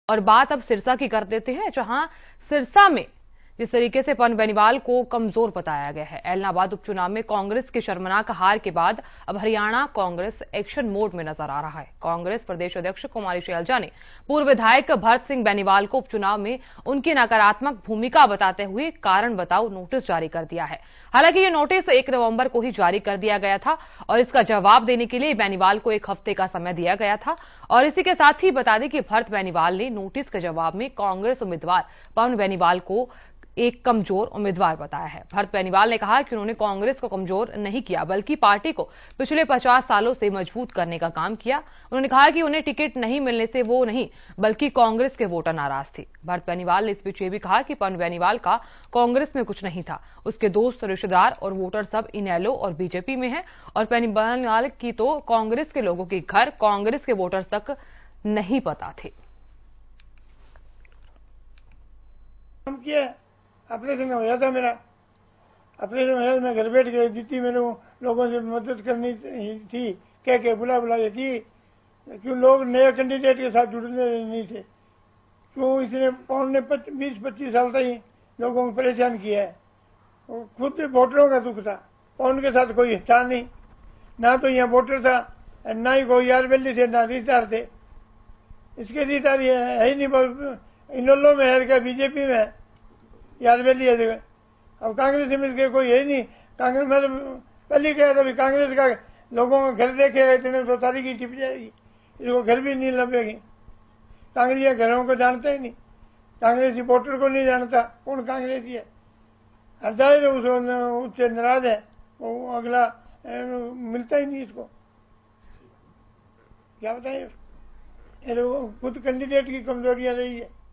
और बात अब सिरसा की कर देते हैं, जहां सिरसा में जिस तरीके से पवन बेनीवाल को कमजोर बताया गया है। ऐलनाबाद उपचुनाव में कांग्रेस की शर्मनाक हार के बाद अब हरियाणा कांग्रेस एक्शन मोड में नजर आ रहा है। कांग्रेस प्रदेश अध्यक्ष कुमारी शैलजा ने पूर्व विधायक भरत सिंह बेनीवाल को उपचुनाव में उनकी नकारात्मक भूमिका बताते हुए कारण बताओ नोटिस जारी कर दिया है। हालांकि ये नोटिस 1 नवंबर को ही जारी कर दिया गया था और इसका जवाब देने के लिए बेनीवाल को 1 हफ्ते का समय दिया गया था। और इसी के साथ ही बता दें कि भरत बेनीवाल ने नोटिस के जवाब में कांग्रेस उम्मीदवार पवन बेनीवाल को एक कमजोर उम्मीदवार बताया है। भरत बेनीवाल ने कहा कि उन्होंने कांग्रेस को कमजोर नहीं किया, बल्कि पार्टी को पिछले 50 सालों से मजबूत करने का काम किया। उन्होंने कहा कि उन्हें टिकट नहीं मिलने से वो नहीं, बल्कि कांग्रेस के वोटर नाराज थे। भरत बेनीवाल ने इस बीच ये भी कहा कि पवन बेनीवाल का कांग्रेस में कुछ नहीं था, उसके दोस्त, रिश्तेदार और वोटर सब इनेलो और बीजेपी में है और बेनीवाल की तो कांग्रेस के लोगों के घर, कांग्रेस के वोटर्स तक नहीं पता थे। ऑपरेशन होया था मेरा, ऑपरेशन होया, मैं घर बैठ के जितनी मैंने लोगों से मदद करनी थी कह के बुला के की, क्यों लोग नए कैंडिडेट के साथ जुड़ने नहीं थे, क्यों इसने पवन ने 20-25 साल तक ही लोगों को परेशान किया है। खुद वोटरों का दुख था, पवन के साथ कोई था नहीं, ना तो यहाँ वोटर था, ना ही कोई यार बेली थे, ना रिश्तेदार थे। इसके रिश्तेदार है ही नहीं, इनोलो में है क्या बीजेपी में है, यार बेली है। अब कांग्रेस में मिलकर कोई है नहीं। कांग्रेस में पहले कहा था कांग्रेस का लोगों का घर देखेगा इतने तो तारीख ही छिप जाएगी, इसको घर भी नहीं लभेगी। कांग्रेस घरों को जानता ही नहीं, कांग्रेसी वोटर को नहीं जानता कौन कांग्रेसी है। हर जाए उससे नाराज है, वो अगला मिलता ही नहीं इसको, क्या बताइए। खुद कैंडिडेट की कमजोरियां रही है।